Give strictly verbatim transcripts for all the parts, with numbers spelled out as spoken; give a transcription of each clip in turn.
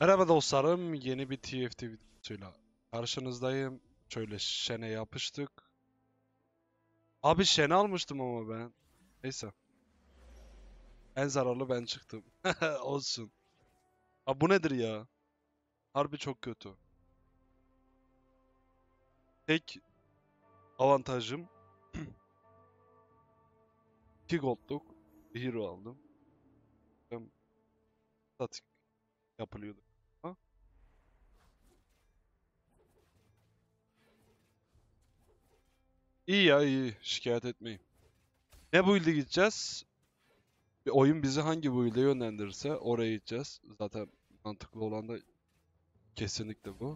Merhaba dostlarım, yeni bir T F T videosuyla karşınızdayım. Şöyle Shen'e yapıştık. Abi Shen'i almıştım ama ben. Neyse, en zararlı ben çıktım. Olsun. Abi bu nedir ya? Harbi çok kötü. Tek avantajım iki gold'luk bir hero aldım. Hem statik yapılıyordu. Ha? İyi ya iyi, şikayet etmeyin. Ne build'e gideceğiz? Bir oyun bizi hangi build'e yönlendirirse oraya gideceğiz. Zaten mantıklı olan da kesinlikle bu.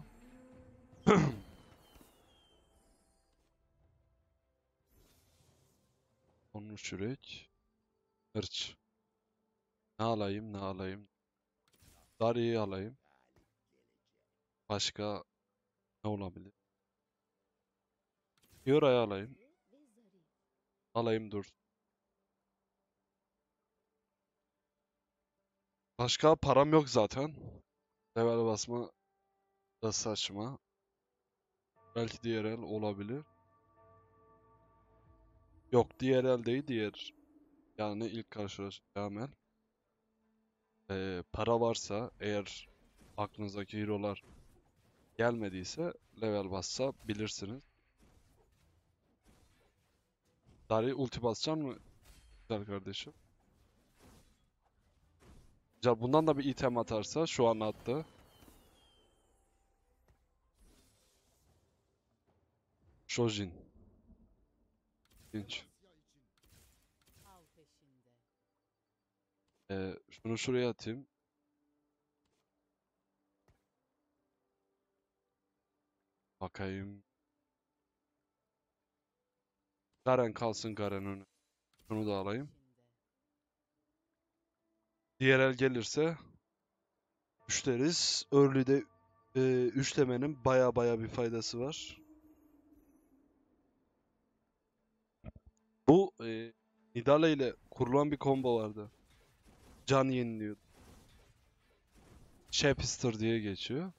Onun çürek. Hırç. Ne alayım ne alayım. Dariyi alayım. Başka ne olabilir? Yora'yı alayım. Alayım dur. Başka param yok zaten. Level basma da saçma. Belki diğer el olabilir. Yok diğer el değil diğer. Yani ilk karşılaşacağım el. Ee, para varsa eğer aklınızdaki hero'lar gelmediyse level bassa bilirsiniz. Dari ulti basacaksın mı güzel kardeşim? Güzel bundan da bir item atarsa şu an attı. Shojin. İlginç. Ee, şunu şuraya atayım. Bakayım. Garen kalsın Garen önü. Şunu da alayım. Diğer el gelirse üçleriz. Early'de e, üçlemenin baya baya bir faydası var. Bu e, Nidalee ile kurulan bir combo vardı. Can yeniliyor. Shapister diye geçiyor.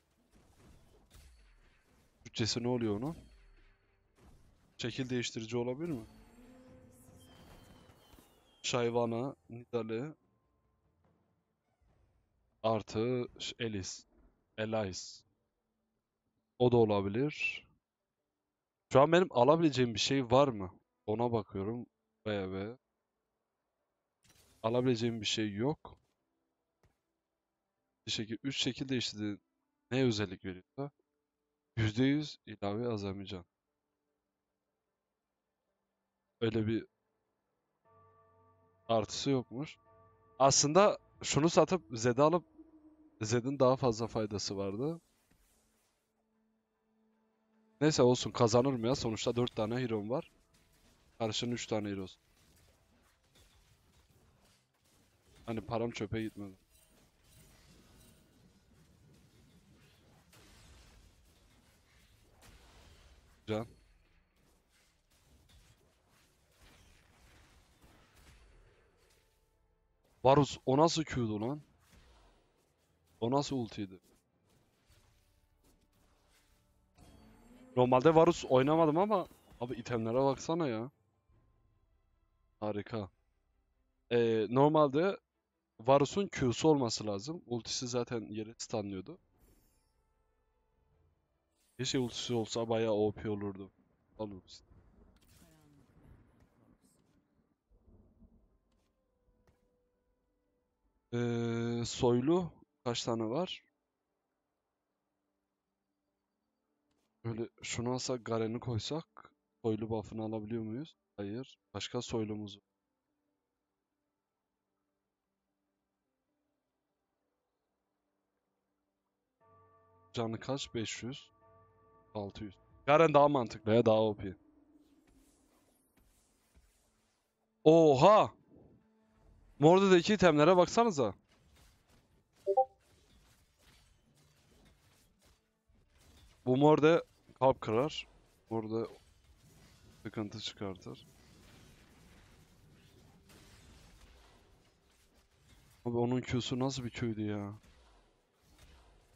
Bütçesi ne oluyor onun? Şekil değiştirici olabilir mi? Shyvana, Nidalee artı Elis. Elise. O da olabilir. Şu an benim alabileceğim bir şey var mı? Ona bakıyorum. Baya baya. Alabileceğim bir şey yok. Bir şekil, üç şekil değiştirdi. Ne özellik veriyorsa? yüzde yüz ilave azami can. Öyle bir artısı yokmuş. Aslında şunu satıp Zed'i alıp Zed'in daha fazla faydası vardı. Neyse olsun kazanırım ya. Sonuçta dört tane hero'm var. Karşının üç tane hero'su. Hani param çöpe gitmedi. Can. Varus o nasıl Q'du lan? O nasıl ultiydi? Normalde Varus oynamadım ama abi itemlere baksana ya. Harika. Ee, normalde Varus'un Q'su olması lazım. Ultisi zaten yeri stunlıyordu. Keşke ultisi olsa bayağı O P olurdu. Al ultisi. Ee, soylu kaç tane var? Böyle şunu alsak Garen'i koysak soylu buff'ını alabiliyor muyuz? Hayır. Başka soylumuz var. Canı kaç? beş yüz. altı yüz. Garen daha mantıklı ya daha O P. Oha! Mordo'daki itemlere baksanıza. Bu Morde kalp kırar. Burada sıkıntı çıkartır. Abi onun Q'su nasıl bir Q'ydu ya?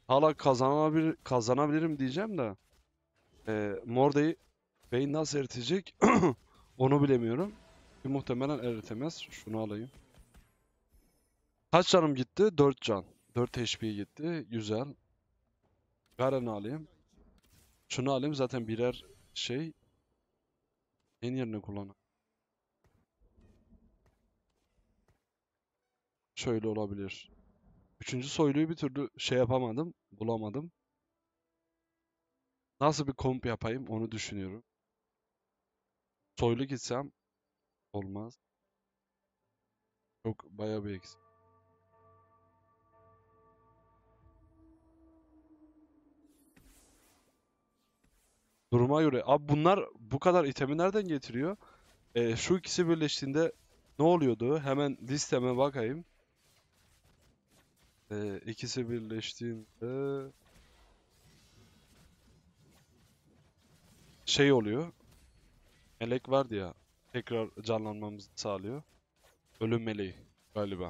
Hala kazanabilir, kazanabilirim diyeceğim de. E, Morde'yi Beyin nasıl eritecek? Onu bilemiyorum. Bir muhtemelen eritemez. Şunu alayım. Kaç canım gitti? dört can. dört H P gitti. Güzel. Garen'i alayım. Şunu alayım zaten birer şey en yerine kullanın. Şöyle olabilir. Üçüncü soyluyu bir türlü şey yapamadım. Bulamadım. Nasıl bir komp yapayım onu düşünüyorum. Soylu gitsem olmaz. Çok bayağı bir eksik. Duruma göre. Abi bunlar bu kadar itemi nereden getiriyor? Ee, şu ikisi birleştiğinde ne oluyordu? Hemen listeme bakayım. Ee, ikisi birleştiğinde şey oluyor. Melek vardı ya. Tekrar canlanmamızı sağlıyor. Ölüm meleği galiba.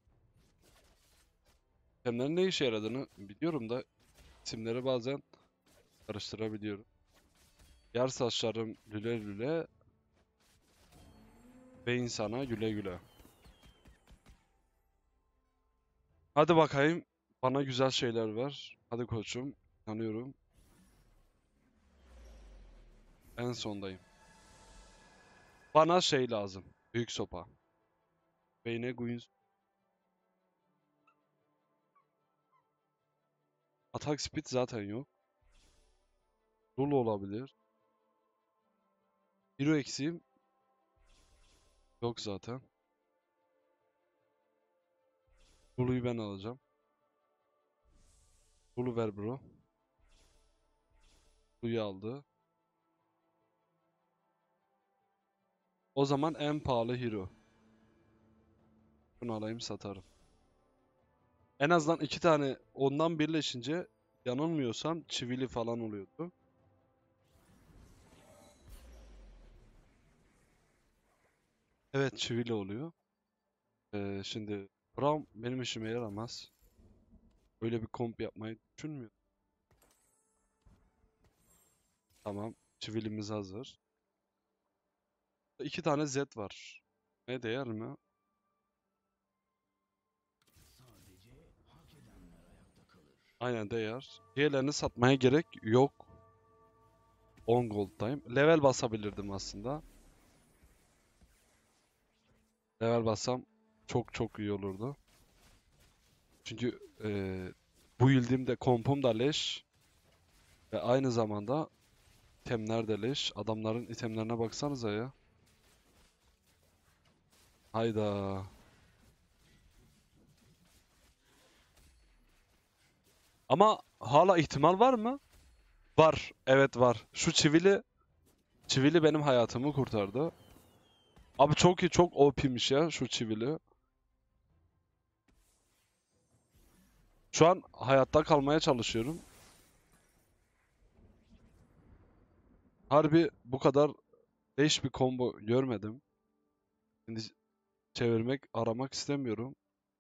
Itemlerin ne işe yaradığını biliyorum da isimleri bazen karıştırabiliyorum. Yer saçlarım lüle lüle ve insana güle güle. Hadi bakayım. Bana güzel şeyler ver. Hadi koçum. Tanıyorum. En sondayım. Bana şey lazım. Büyük sopa. Beyne Guinness. Atak speed zaten yok. Rule olabilir. Hero eksiğim yok zaten. Rule'yu ben alacağım. Rule'u ver bro. Rule'yu aldı. O zaman en pahalı hero. Bunu alayım satarım. En azından iki tane ondan birleşince yanılmıyorsam çivili falan oluyordu. Evet çivili oluyor. Ee, şimdi Braum benim işime yaramaz. Öyle bir komp yapmayı düşünmüyorum. Tamam. Çivilimiz hazır. İki tane Z var. Ne değer mi? Aynen değer. Diğerlerini satmaya gerek yok. on gold'dayım. Level basabilirdim aslında. Level bassam çok çok iyi olurdu. Çünkü eee bu yıldığımda kompum da leş. Ve aynı zamanda itemler de leş. Adamların itemlerine baksanıza ya. Hayda. Ama hala ihtimal var mı? Var. Evet var. Şu çivili, çivili benim hayatımı kurtardı. Abi çok iyi, çok O P'miş ya şu çivili. Şu an hayatta kalmaya çalışıyorum. Harbi bu kadar leş bir combo görmedim. Şimdi çevirmek, aramak istemiyorum.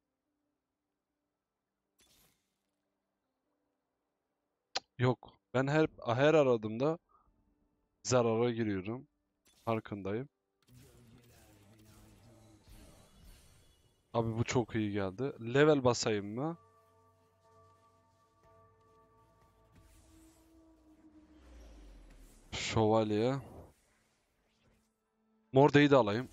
Yok. Ben her her aradığımda zarara giriyorum. Farkındayım. Abi bu çok iyi geldi. Level basayım mı? Şövalye. Morde'yi de alayım.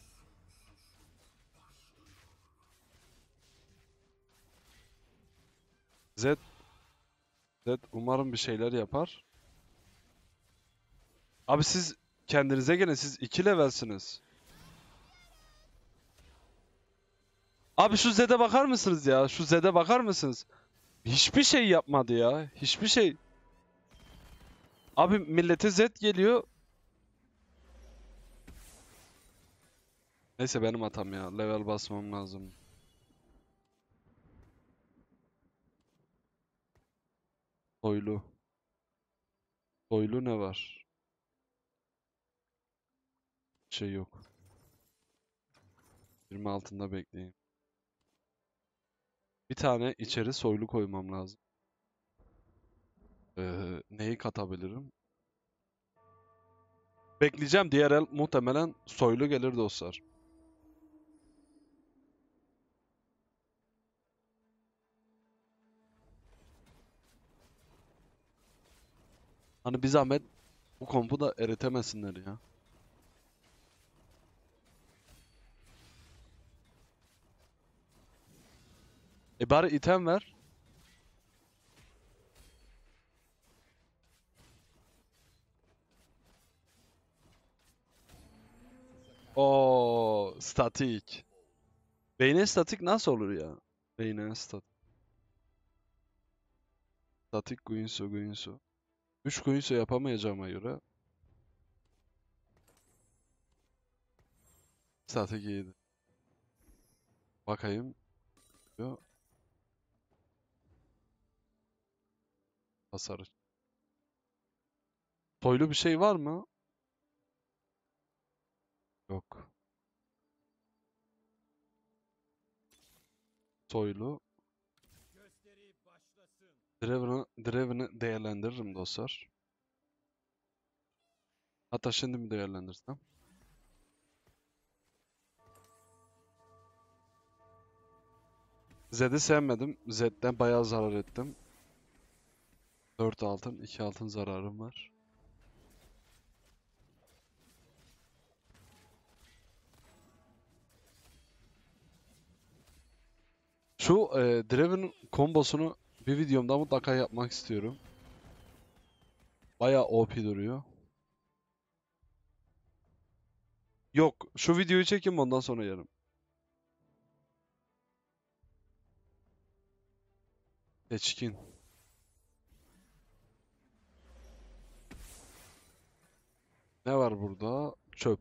Z. Z umarım bir şeyler yapar. Abi siz kendinize gelin. Siz iki levelsiniz. Abi şu Z'de bakar mısınız ya? Şu Z'de bakar mısınız? Hiçbir şey yapmadı ya. Hiçbir şey. Abi millete Z geliyor. Neyse benim hatam ya. Level basmam lazım. Soylu. Soylu ne var? Şey yok. yirmi altında bekleyin. Bir tane içeri soylu koymam lazım. Ee, neyi katabilirim? Bekleyeceğim. Diğer el muhtemelen soylu gelir dostlar. Hani bir zahmet bu kompu da eritemesinler ya. E bari item ver. O statik. Beyne statik nasıl olur ya? Beyne statik. Statik Guinsoo Guinsoo. üç Guinsoo yapamayacağıma göre statik iyiydi. Bakayım. Yo, hasar. Soylu bir şey var mı? Yok. Soylu. Draven'ı Draven'ı değerlendiririm dostlar. Hatta şimdi mi değerlendirsem? Zed'i sevmedim. Zed'den bayağı zarar ettim. dört altın, iki altın zararım var. Şu e, Draven kombosunu bir videomda mutlaka yapmak istiyorum. Bayağı O P duruyor. Yok, şu videoyu çekeyim ondan sonra yarım. Seçkin. Ne var burada? Çöp.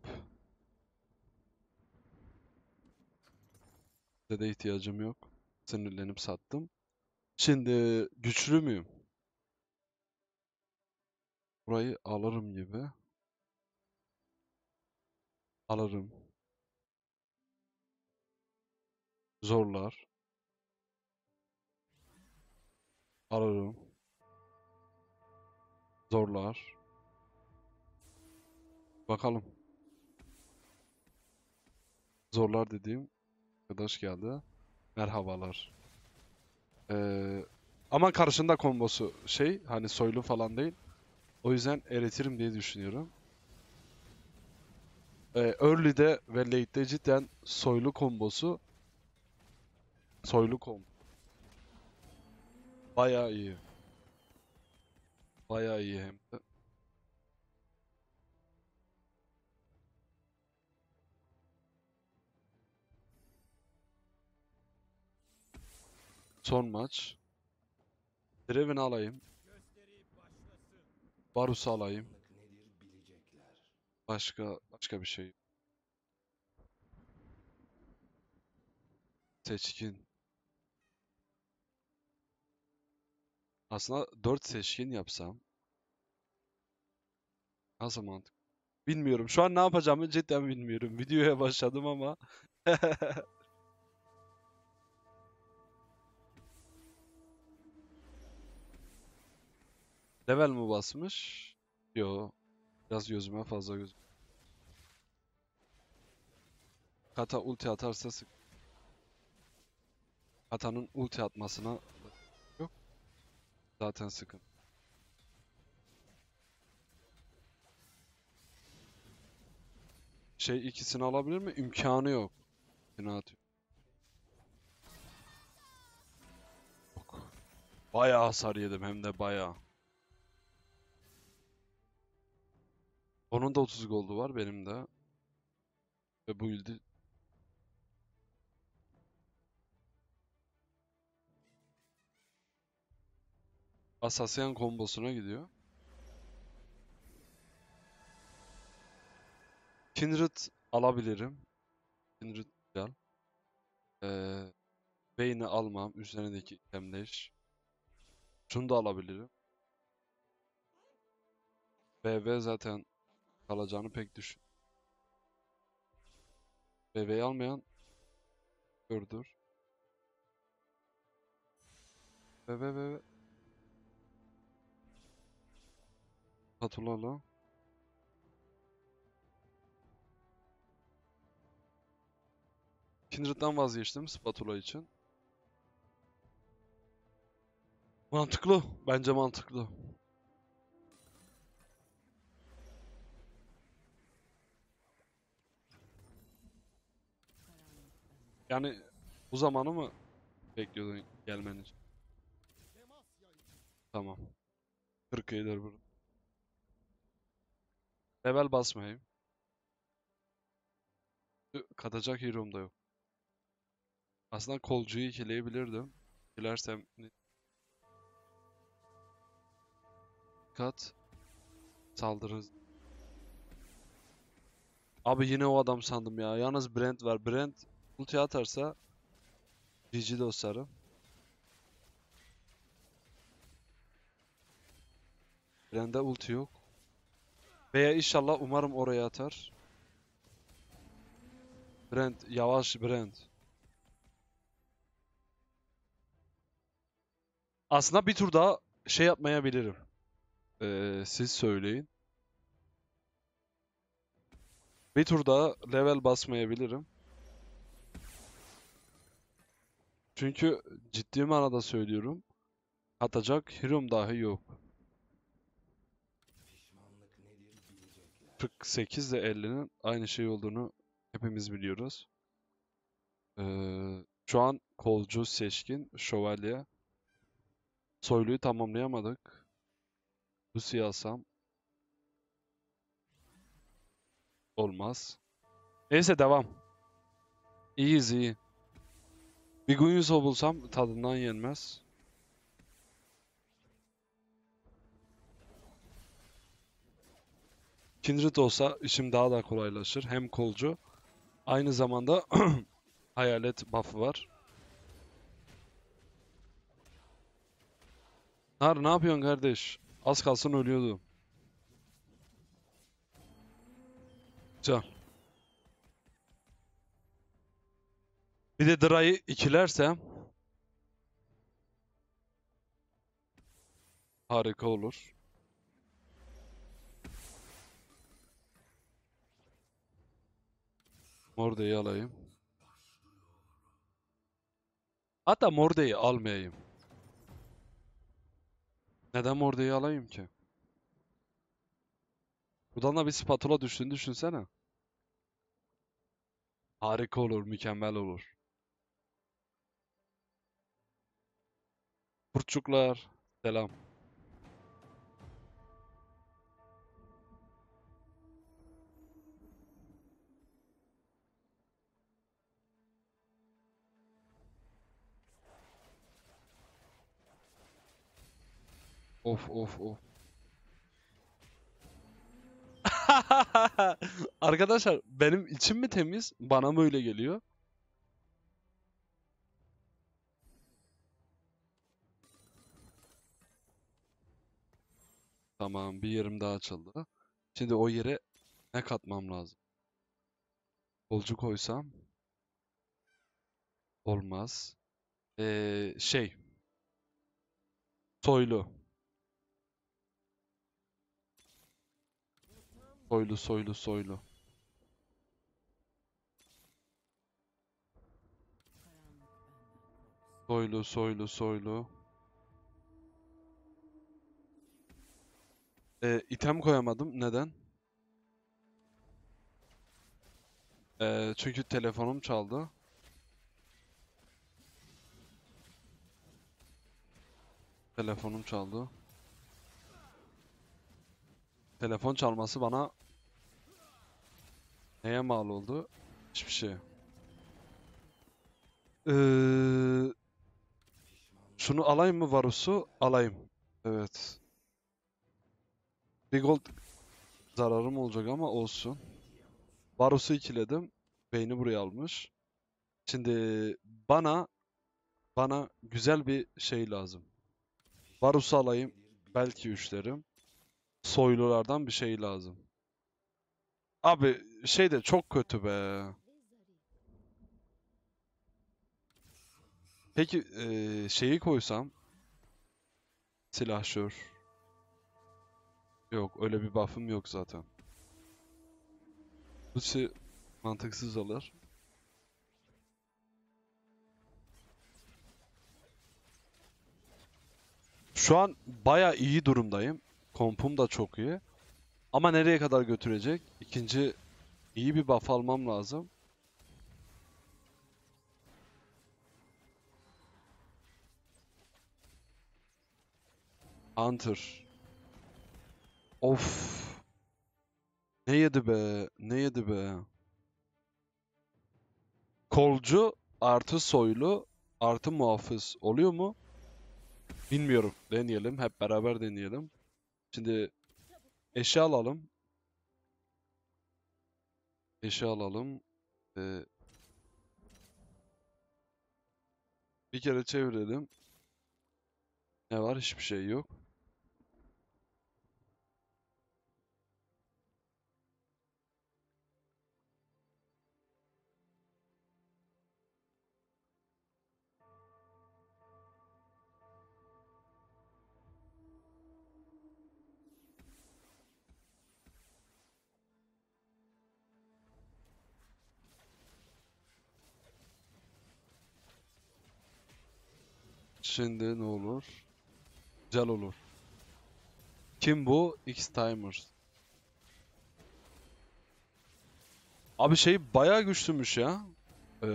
Size de ihtiyacım yok. Sinirlenip sattım. Şimdi güçlü müyüm? Burayı alırım gibi. Alırım. Zorlar. Alırım. Zorlar. Bakalım. Zorlar dediğim arkadaş geldi. Merhabalar. Ee, ama karşında kombosu şey hani soylu falan değil. O yüzden eritirim diye düşünüyorum. Ee, early'de ve late'de cidden soylu kombosu soylu kom. Bayağı iyi. Bayağı iyi hem de. Son maç. Draven alayım. Varus alayım. Başka başka bir şey. Seçkin. Aslında dört seçkin yapsam nasıl mantık? Bilmiyorum. Şu an ne yapacağımı cidden bilmiyorum. Videoya başladım ama level mi basmış? Yo. Biraz gözüme fazla göz. Kata ulti atarsa sık. Kata'nın ulti atmasına yok. Zaten sıkın. Şey ikisini alabilir mi? İmkanı yok. İkisini atıyor. Yok. Bayağı hasar yedim hem de bayağı. Onun da otuz goldu var benim de. Ve bu build'i Assassin kombosuna gidiyor. Kindred alabilirim. Kindred güzel. Ee, Vayne'i almam. Üzerindeki itemleş. Şunu da alabilirim. B B zaten kalacağını pek düşün. B B'yi almayan gördür. B B B B. Spatula'la. Kindred'den vazgeçtim spatula için. Mantıklı. Bence mantıklı. Yani bu zamanı mı bekliyordun gelmen için? Tamam. kırk iyidir burada. Level basmayayım. Katacak hero'm da yok. Aslında kolcuyu ikileyebilirdim. İkilersem kat saldırırız. Abi yine o adam sandım ya. Yalnız Brent var. Brent ulti atarsa G G dostlarım. Brent'de ulti yok. Veya inşallah umarım oraya atar. Brent yavaş Brent. Aslında bir tur daha şey yapmayabilirim. Ee, siz söyleyin. Bir tur daha level basmayabilirim. Çünkü ciddi manada söylüyorum. Atacak hero'm dahi yok. kırk sekiz ile ellinin aynı şey olduğunu hepimiz biliyoruz. Ee, şu an kolcu, seçkin, şövalye. Soyluyu tamamlayamadık. Lucy'yi alsam olmaz. Neyse devam. İyiyiz iyi. Bir Guinsoo bulsam tadından yenmez. Kindred olsa işim daha da kolaylaşır. Hem kolcu. Aynı zamanda hayalet buff'ı var. Nar ne yapıyorsun kardeş? Az kalsın ölüyordu. Can. Bir de Dra'yı ikilersem harika olur. Morde'yi alayım. Hatta Morde'yi almayayım. Neden Morde'yi alayım ki? Buradan da bir spatula düştüğünü düşünsene. Harika olur, mükemmel olur. Kurtçuklar, selam. Of of of. Arkadaşlar benim içim mi temiz? Bana mı öyle geliyor? Tamam, bir yerim daha açıldı. Şimdi o yere ne katmam lazım? Bolcu koysam olmaz. Ee, şey, soylu. Soylu, soylu, soylu. Soylu, soylu, soylu. Ee, item koyamadım. Neden? Ee, çünkü telefonum çaldı. Telefonum çaldı. Telefon çalması bana neye mal oldu? Hiçbir şey. Ee, şunu alayım mı Varus'u? Alayım. Evet. Bir gold zararım olacak ama olsun. Varus'u ikiledim. Beyni buraya almış. Şimdi bana bana güzel bir şey lazım. Varus'u alayım. Belki üçlerim. Soylulardan bir şey lazım. Abi şey de çok kötü be. Peki eee, şeyi koysam silahşör. Yok, öyle bir buff'ım yok zaten. Bu şey mantıksız olur. Şu an baya iyi durumdayım. Kompum da çok iyi. Ama nereye kadar götürecek? İkinci iyi bir buff almam lazım. Hunter. Of. Ne yedi be? Ne yedi be? Kolcu artı soylu artı muhafız oluyor mu? Bilmiyorum. Deneyelim. Hep beraber deneyelim. Şimdi eşya alalım. Eşya alalım. Ee, bir kere çevirelim. Ne var? Hiçbir şey yok. Şimdi ne olur? Güzel olur. Kim bu? X-Timers. Abi şey bayağı güçlümüş ya. Ee,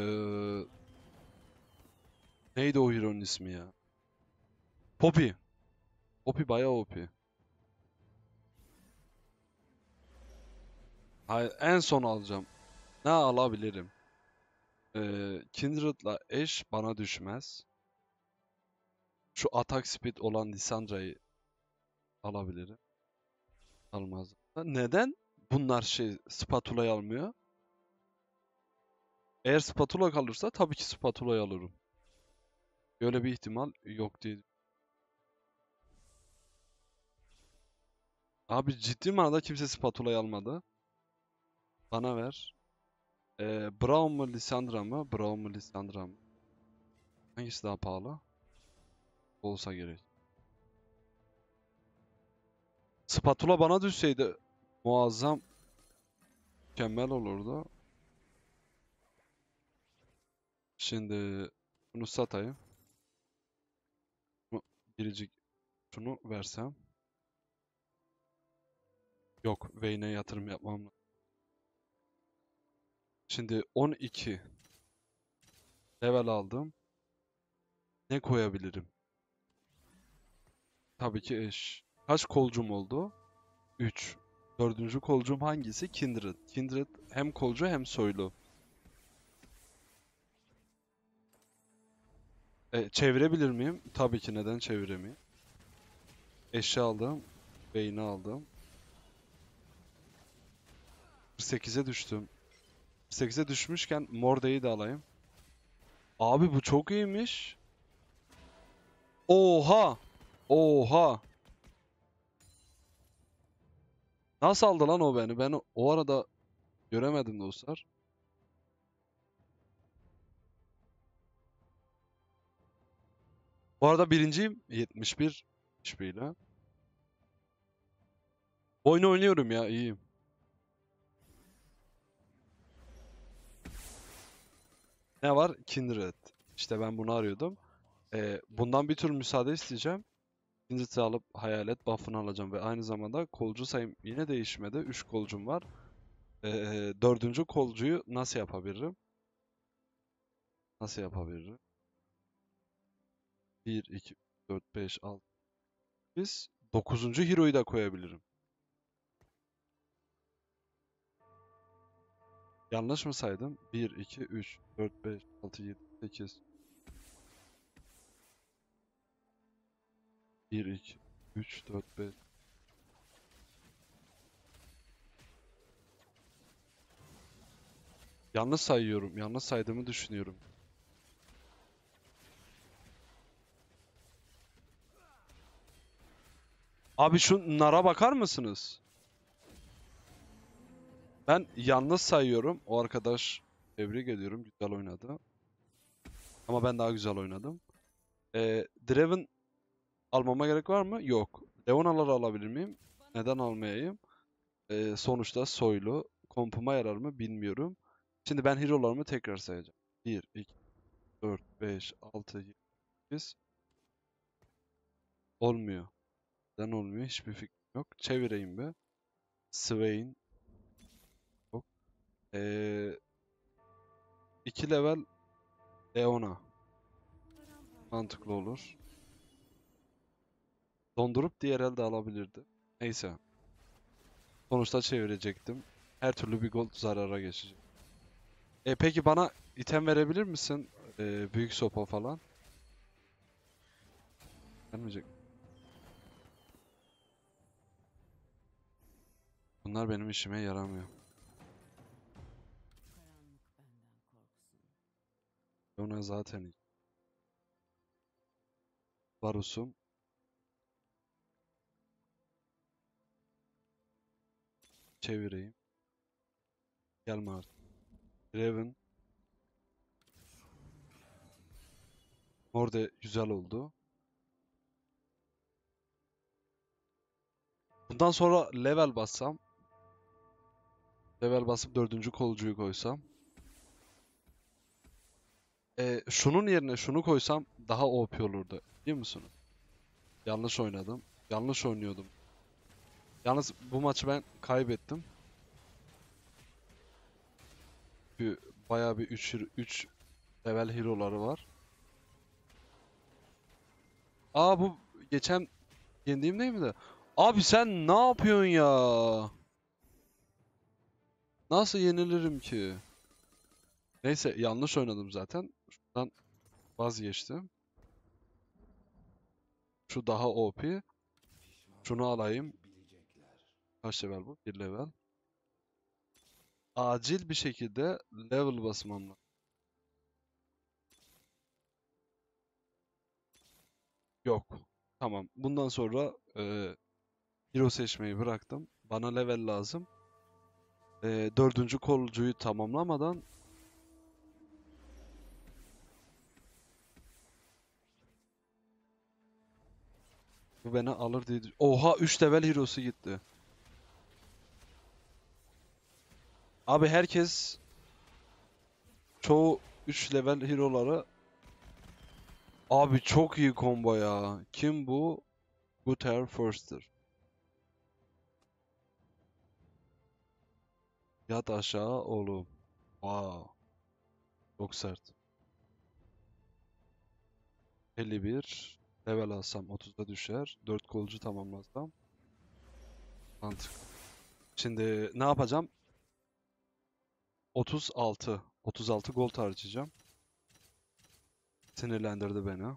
neydi o hero'nun ismi ya? Poppy. Poppy bayağı O P. Hayır, en son alacağım. Ne alabilirim? Ee, Kindred'la eş bana düşmez. Şu attack speed olan Lissandra'yı alabilirim. Almaz. Neden bunlar şey spatula'yı almıyor? Eğer spatula kalırsa tabii ki spatula'yı alırım. Böyle bir ihtimal yok değil. Abi ciddi manada kimse spatula'yı almadı. Bana ver. Ee, Braum mu Lissandra mı? Braum mu Lissandra mı? Hangisi daha pahalı? Olsa gerek. Spatula bana düşseydi muazzam mükemmel olurdu. Şimdi bunu satayım. Bu biricik şunu versem. Yok, Vayne'e yatırım yapmam lazım. Şimdi on iki level aldım. Ne koyabilirim? Tabii ki eş. Kaç kolcum oldu? üç. Dördüncü kolcum hangisi? Kindred. Kindred hem kolcu hem soylu. E, çevirebilir miyim? Tabii ki, neden çeviremeyim? Eşya aldım. Beyni aldım. kırk sekize düştüm. kırk sekize düşmüşken Morde'yi de alayım. Abi bu çok iyiymiş. Oha! Oha! Nasıl aldı lan o beni? Ben o, o arada göremedim dostlar. Bu arada birinciyim. yetmiş bir H P ile. Oyunu oynuyorum ya, iyiyim. Ne var? Kindred. İşte ben bunu arıyordum. Ee, bundan bir tür müsaade isteyeceğim. Kindred'i alıp hayalet buff'ını alacağım ve aynı zamanda kolcu sayım yine değişmedi. üç kolcum var. Ee, dördüncü kolcuyu nasıl yapabilirim? Nasıl yapabilirim? bir, iki, dört, beş, altı, sekiz. dokuzuncu hero'yu da koyabilirim. Yanlış mı saydım? bir, iki, üç, dört, beş, altı, yedi, sekiz. bir, iki, üç, dört, beş. Yanlış sayıyorum. Yanlış saydığımı düşünüyorum. Abi şu nara bakar mısınız? Ben yanlış sayıyorum. O arkadaş, tebrik ediyorum. Güzel oynadı. Ama ben daha güzel oynadım. Ee, Draven almama gerek var mı? Yok. Leona'ları alabilir miyim? Neden almayayım? Ee, sonuçta soylu. Kompuma yarar mı bilmiyorum. Şimdi ben hero'larımı tekrar sayacağım. bir, iki, dört, beş, altı, yedi, sekiz. Olmuyor. Neden olmuyor? Hiçbir fikrim yok. Çevireyim bir. Swain. Yok. Ee, iki level Leona. Mantıklı olur. Dondurup diğer elde alabilirdi. Neyse. Sonuçta çevirecektim. Her türlü bir gold zarara geçecek. E peki bana item verebilir misin? Ee, büyük sopa falan. Gelmeyecek. Bunlar benim işime yaramıyor. Ona zaten iyi. Varus'um. Çevireyim. Gelme artık. Raven. Orada güzel oldu. Bundan sonra level bassam. Level basıp dördüncü kolcuyu koysam. E, şunun yerine şunu koysam daha O P olurdu. Biliyor musunuz? Yanlış oynadım. Yanlış oynuyordum. Yalnız bu maçı ben kaybettim. Bir, bayağı bir üç üç level hero'ları var. Aa bu geçen yendiğim değil mi de? Abi sen ne yapıyorsun ya? Nasıl yenilirim ki? Neyse yanlış oynadım zaten. Şuradan vazgeçtim. Şu daha O P. Şunu alayım. Kaç level bu? Bir level. Acil bir şekilde level basmam lazım. Yok. Tamam. Bundan sonra e, hero seçmeyi bıraktım. Bana level lazım. E, dördüncü kolcuyu tamamlamadan bu beni alır diye düş- Oha üç level hero'su gitti. Abi herkes çoğu üç level hero'ları abi çok iyi combo ya. Kim bu? Guter Forster. Yat aşağı oğlum. Wow. Çok sert. elli bir. Level alsam otuza düşer. dört kolcu tamamlasam. Mantık. Şimdi ne yapacağım? otuz altı. otuz altı gold harcayacağım. Sinirlendirdi beni.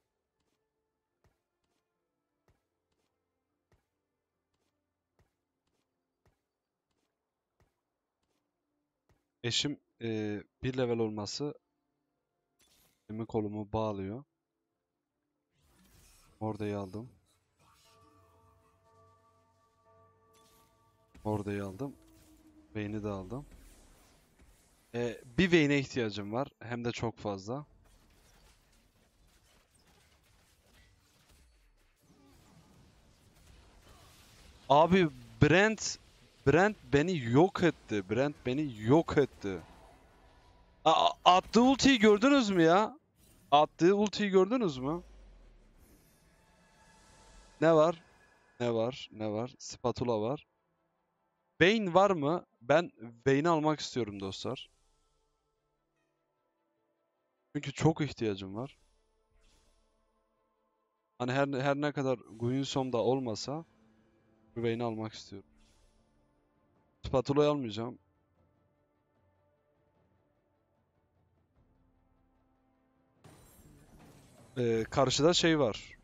Eşim eee, bir level olması elimi kolumu bağlıyor. Orayı aldım. Orayı aldım. Vayne'i de aldım. Eee, bir Vayne'e ihtiyacım var. Hem de çok fazla. Abi Brent Brent beni yok etti. Brent beni yok etti. A attığı ultiyi gördünüz mü ya? Attığı ultiyi gördünüz mü? Ne var? Ne var? Ne var? Spatula var. Vayne var mı? Ben Vayne'i almak istiyorum dostlar. Çünkü çok ihtiyacım var. Hani her her ne kadar Guinsom'da olmasa bu Vayne'i almak istiyorum. Spatula'yı almayacağım. Ee, karşıda şey var.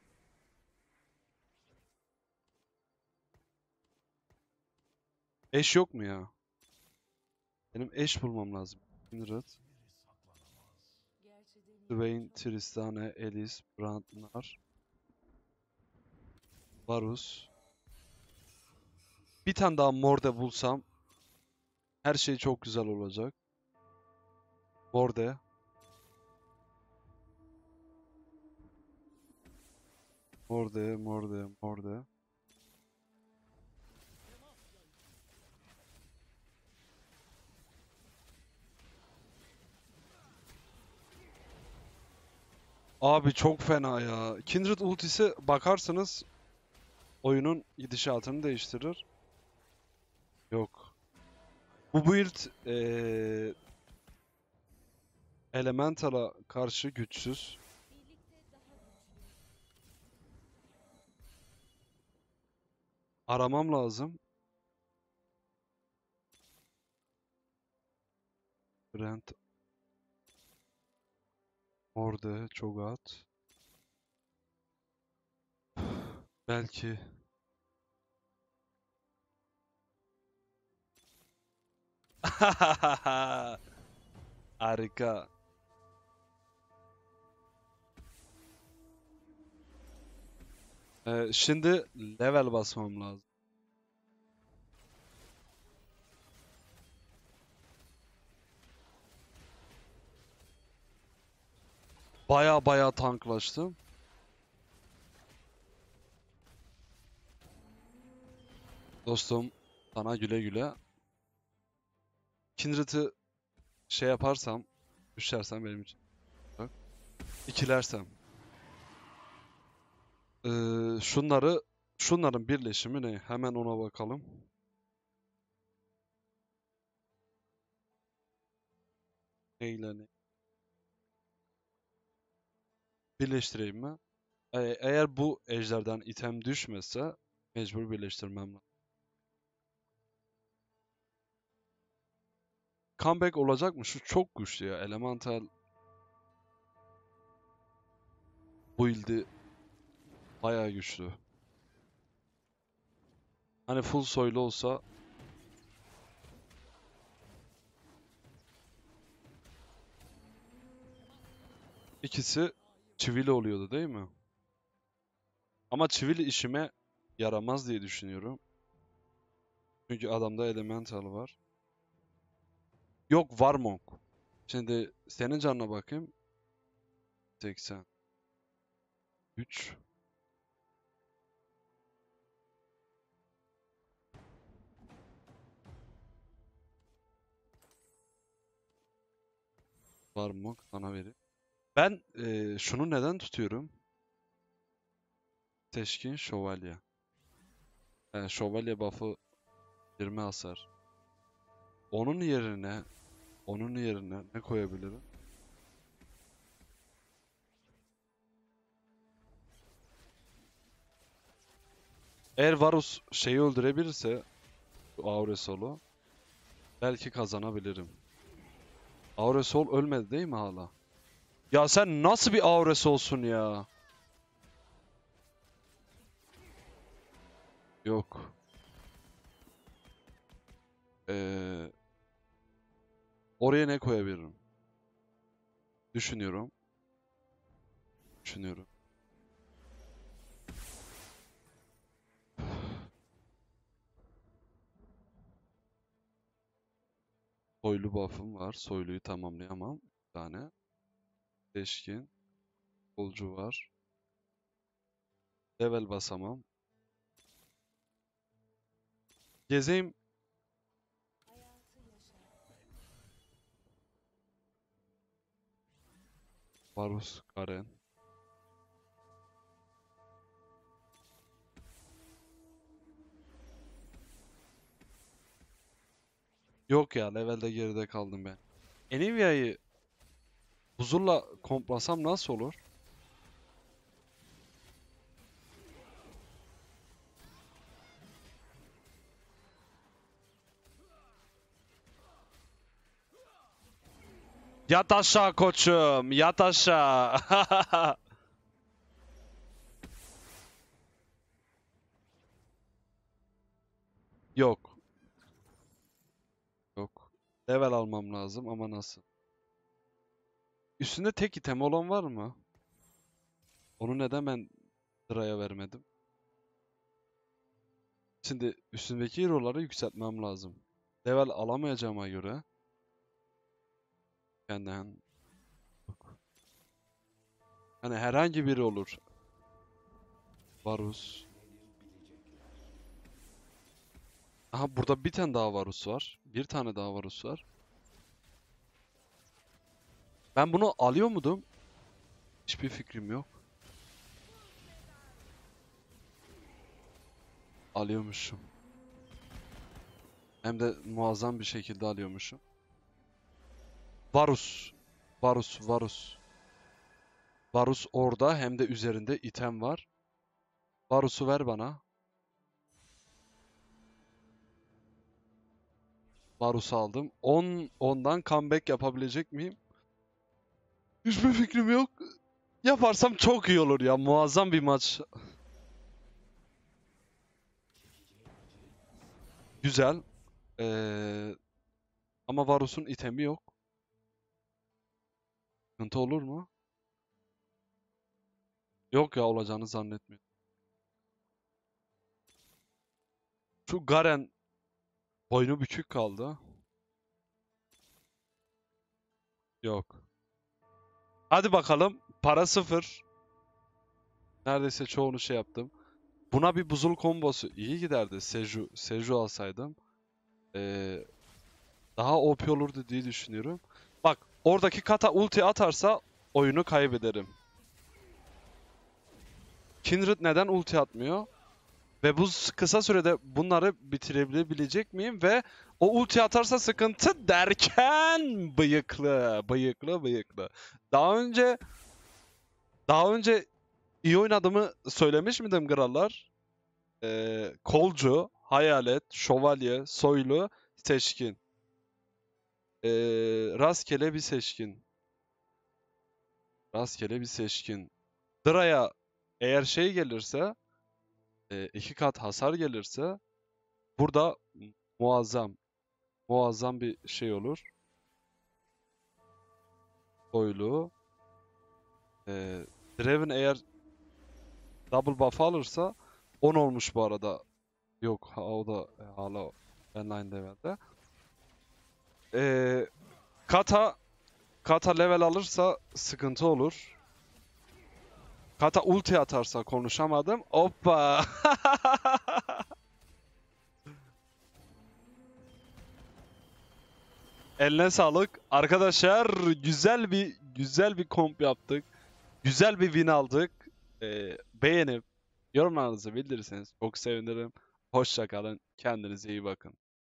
Eş yok mu ya? Benim eş bulmam lazım. Kindred, Swain, Tristane, Elise, Brandnar, Varus. Bir tane daha Morde bulsam her şey çok güzel olacak. Morde, Morde, Morde, Morde. Abi çok fena ya. Kindred ultisi bakarsanız oyunun gidişatını değiştirir. Yok. Bu build eee Elemental'a karşı güçsüz. Aramam lazım. Brent, Morde, Cho'Gath. Belki. Harika. Ee, şimdi level basmam lazım. Baya baya tanklaştım. Dostum sana güle güle. Kindred'ı şey yaparsam, düşersem benim için. Bak. İkilersem. Ee, şunları, şunların birleşimi ne? Hemen ona bakalım. Neyle ne? Birleştireyim mi? Ee, eğer bu ejderden item düşmese mecbur birleştirmem lazım. Comeback olacak mı? Şu çok güçlü ya. Elemental build'i bayağı güçlü. Hani full soylu olsa ikisi çivili oluyordu değil mi? Ama çivili işime yaramaz diye düşünüyorum. Çünkü adamda elemental var. Yok Warmong. Şimdi senin canına bakayım. seksen üç. Warmong sana verir. Ben eee, şunu neden tutuyorum? Seçkin şövalye. Yani şövalye buff'ı yirmi hasar. Onun yerine onun yerine ne koyabilirim? Eğer Varus şeyi öldürebilirse bu Auresol'u belki kazanabilirim. Auresol ölmedi değil mi hala? Ya sen nasıl bir Auresol'sun ya? Yok. Ee, oraya ne koyabilirim? Düşünüyorum. Düşünüyorum. Soylu buff'ım var. Soyluyu tamamlayamam. Bir tane. Seçkin. Bolcu var. Level basamam. Gezeyim. Varus, Garen. Yok ya, levelde geride kaldım ben. Enivia'yı huzurla komplasam nasıl olur? Yat aşağı koçum, yat aşağı. Yok, yok. Level almam lazım ama nasıl? Üstünde tek item olan var mı? Onu neden ben sıraya vermedim? Şimdi üstündeki hero'ları yükseltmem lazım. Level alamayacağıma göre benden yok. Hani herhangi biri olur. Varus. Aha burada bir tane daha Varus var. Bir tane daha Varus var. Ben bunu alıyor muydum? Hiçbir fikrim yok. Alıyormuşum. Hem de muazzam bir şekilde alıyormuşum. Varus. Varus, Varus. Varus orada hem de üzerinde item var. Varus'u ver bana. Varus'u aldım. on ondan comeback yapabilecek miyim? Hiçbir fikrim yok. Yaparsam çok iyi olur ya. Muazzam bir maç. Güzel. Ee, ama Varus'un itemi yok. Sıkıntı olur mu? Yok ya, olacağını zannetmiyorum. Şu Garen boynu bükük kaldı. Yok. Hadi bakalım. Para sıfır. Neredeyse çoğunu şey yaptım. Buna bir buzul kombosu iyi giderdi. Seju, Seju alsaydım. Ee, daha O P olurdu diye düşünüyorum. Bak, oradaki kata ulti atarsa oyunu kaybederim. Kindred neden ulti atmıyor? Ve bu kısa sürede bunları bitirebilecek miyim? Ve o ulti atarsa sıkıntı derken bıyıklı, bıyıklı, bıyıklı. Daha önce daha önce iyi oynadığımı söylemiş miydim krallar? Ee, kolcu, hayalet, şövalye, soylu, seçkin. Ee, rastgele bir seçkin. Rastgele bir seçkin. Dyra'ya eğer şey gelirse, e, iki kat hasar gelirse burada muazzam, muazzam bir şey olur. Soylu. Ee, Draven eğer double buff alırsa on olmuş bu arada. Yok, ha, o da e, hala online levelde. Ee, Kata Kata level alırsa sıkıntı olur. Kata ulti atarsa konuşamadım. Hoppa. Eline sağlık. Arkadaşlar güzel bir güzel bir komp yaptık. Güzel bir win aldık. Ee, beğenip yorumlarınızı bildirirseniz çok sevinirim. Hoşça kalın. Kendinize iyi bakın.